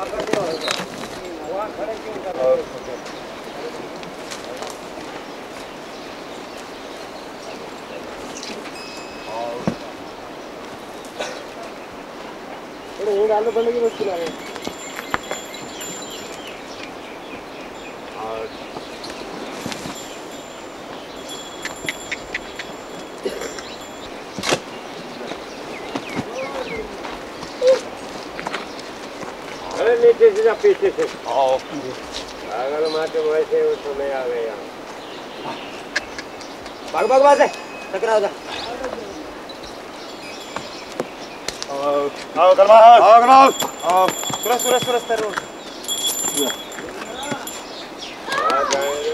ये डालने पड़ने की मुश्किल आ गई। अरे नीचे से जा, पीछे से अगर माते वैसे वो नहीं आ गए यहाँ। भाग भाग वहाँ से, टकरा जा। आओ गरमाल, आओ गरमाल, आओ सूरज सूरज सूरज तेरे आ जाएंगे।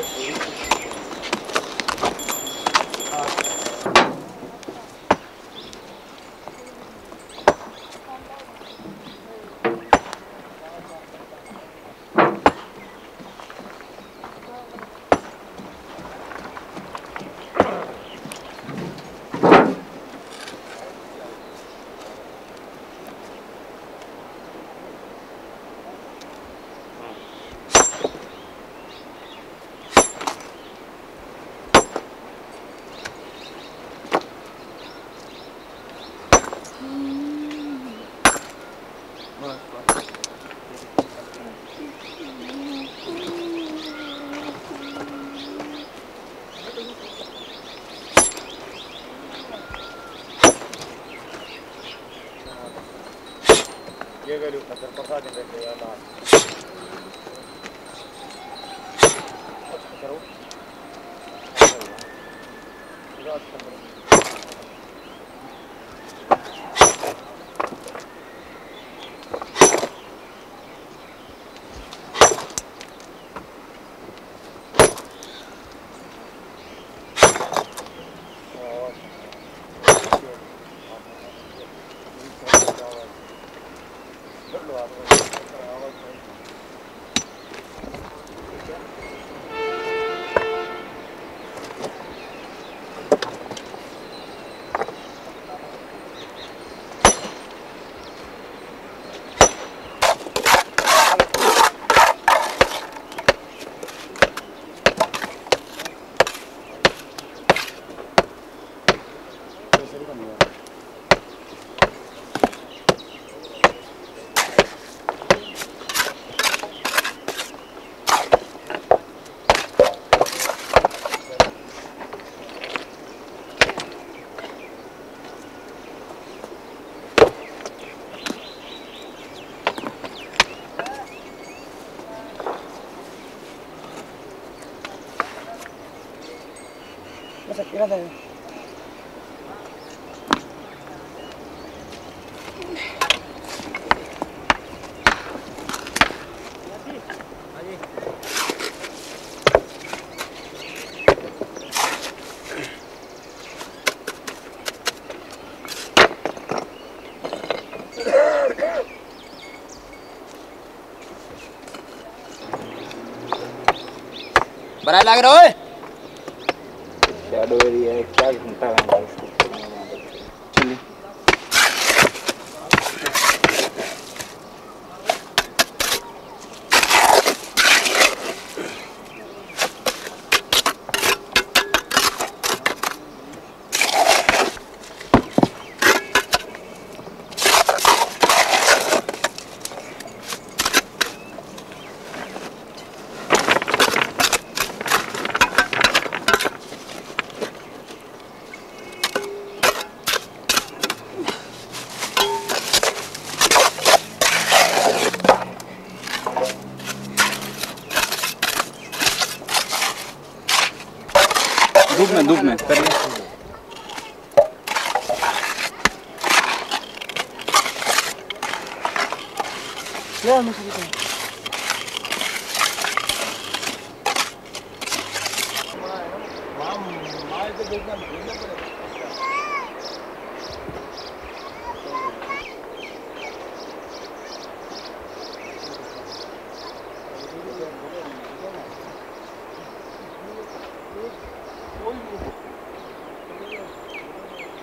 ये करूँ पत्थर पका देंगे यार ना करो क्या है बड़ा लग रहा है शैडो एरिया है, क्या घंटा लगा इसको। चलिए धूप में कर ले।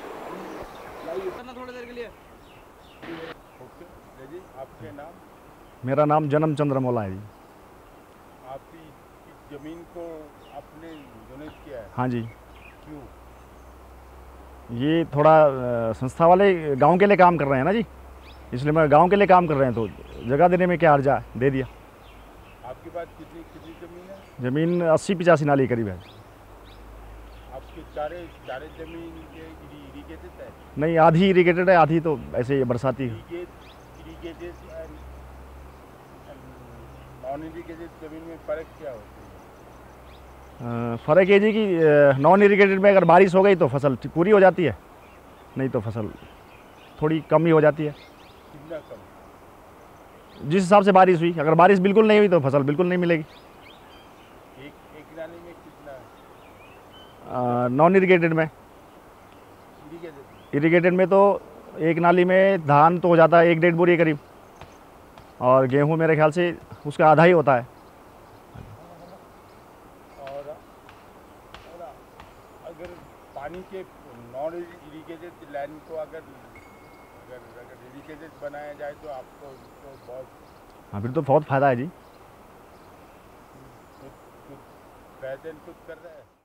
थोड़ी देर के लिए। जी आपके नाम? मेरा नाम जन्म चंद्रमौला है जी। आपकी इस जमीन को आपने डोनेट किया है? हाँ जी। क्यों? ये थोड़ा संस्था वाले गांव के लिए काम कर रहे हैं ना जी, इसलिए मैं गांव के लिए काम कर रहे हैं तो जगह देने में क्या हर्जा है, दे दिया। आपके पास कितनी कितनी जमीन है? ज़मीन 80-85 नाली करीब है। आपके सारे सारे जमीन इरिगेटेड है? नहीं, आधी इरिगेटेड है, आधी तो ऐसे ही बरसाती है। इरिगेटेड एंड नॉन इरिगेटेड जमीन में फ़र्क क्या होता है? फ़र्क ये जी कि नॉन इरिगेटेड में अगर बारिश हो गई तो फसल पूरी हो जाती है, नहीं तो फसल थोड़ी कम ही हो जाती है। कितना कम? जिस हिसाब से बारिश हुई, अगर बारिश बिल्कुल नहीं हुई तो फसल बिल्कुल नहीं मिलेगी। एक नाली में कितना? नॉन इरिगेटेड में। इरिगेटेड में तो एक नाली में धान तो हो जाता है 1-1.5 बोरी करीब, और गेहूं मेरे ख्याल से उसका आधा ही होता है। और अगर पानी के नॉन इरिगेटेड लैंड को अगर इरिगेटेड बनाया जाए तो आपको तो बहुत, हाँ फिर तो बहुत फ़ायदा है जी। खुद कर रहे हैं।